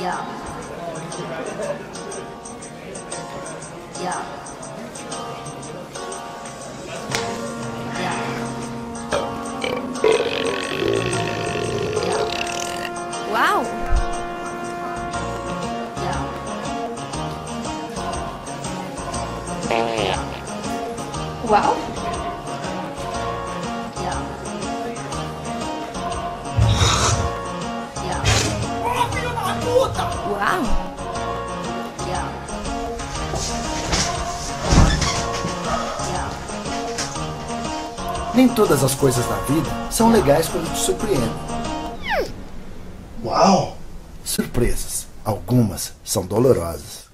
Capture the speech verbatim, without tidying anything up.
Yeah. Yeah. Yeah. Yeah. Wow! Yeah. Wow! Yeah. Yeah. Wow! Yeah. Yeah. Nem todas as coisas na vida são legais quando te surpreendem. Uau! Surpresas, algumas são dolorosas.